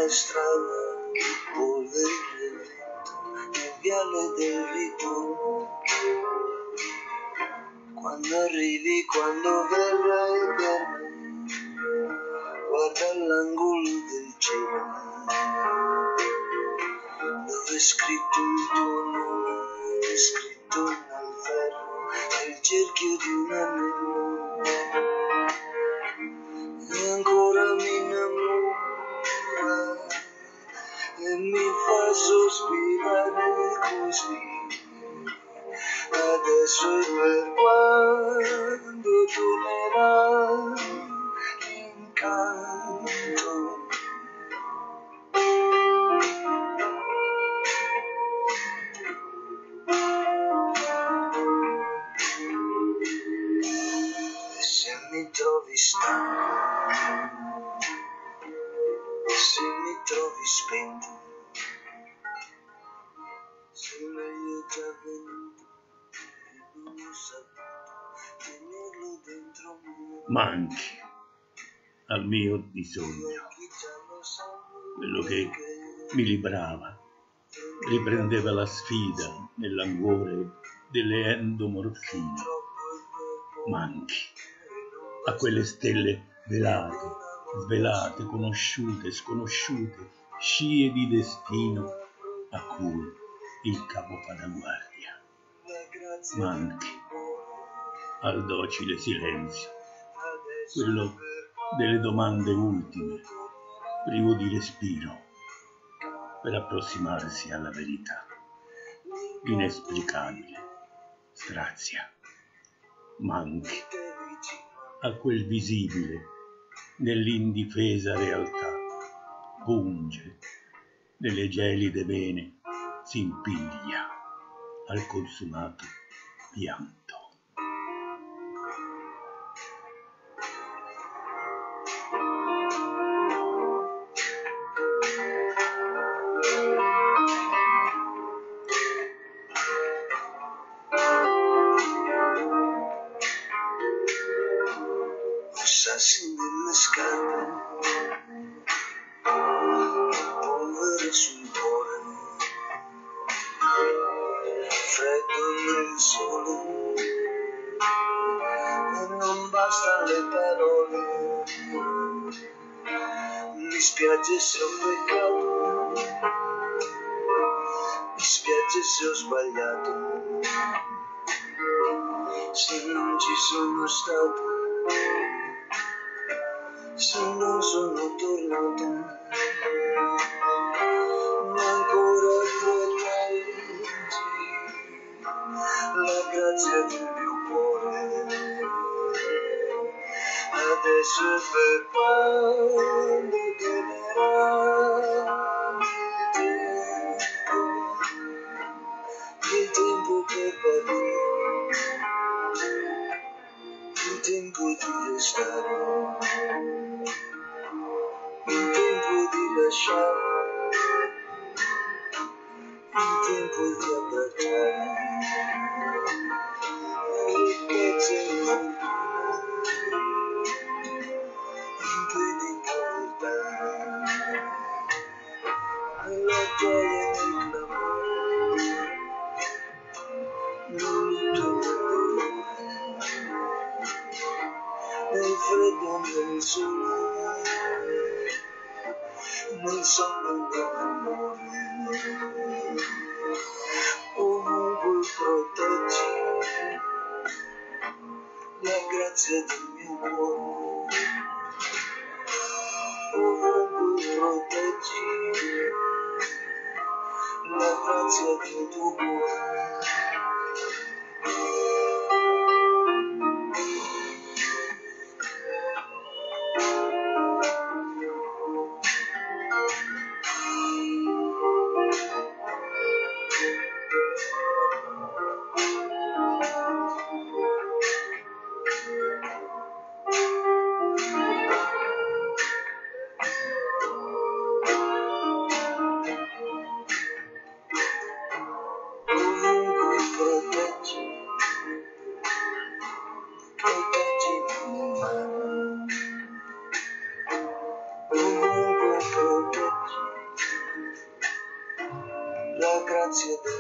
strada, polvere del vento, nel viale del ritorno. Quando arrivi, quando verrai per me, guarda all'angolo del cielo, dove è scritto il tuo nome, è scritto nel ferro, nel cerchio di un anello. E ancora mi innamora e mi fa sospirare così. Adesso è per quando tornerà l'incanto. E se mi trovi stanco, se mi trovi spento, se meglio già venuto e non ho saputo tenerlo dentro me. Manchi al mio bisogno, quello che mi librava, riprendeva la sfida nel languore delle endomorfine. Manchi a quelle stelle velate, svelate, conosciute, sconosciute, scie di destino a cui il capo fa da guardia. Manchi al docile silenzio, quello delle domande ultime, privo di respiro, per approssimarsi alla verità, inesplicabile, strazia. Manchi a quel visibile nell'indifesa realtà, punge nelle gelide vene, si impiglia al consumato pianto. Sassi nelle scarpe, polvere sul cuore, freddo nel sole, e non bastano le parole. Mi spiace se ho peccato, mi spiace se ho sbagliato, se non ci sono stato, se non sono tornato, ma ancora proteggi la grazia del mio cuore. Adesso è per quando tornerà il tempo per partire, il tempo di restare, il tempo di lasciare, il tempo di abbracciare, ricchezza e fortuna, impegni in povertà, nella gioia e nel clamore, nel lutto e nel dolore, nel freddo e nel sole, nel sonno e nell'amore. Ovunque proteggi la grazia del mio cuore, ovunque proteggi la grazia del tuo cuore. Proteggimi nel mare, grazie del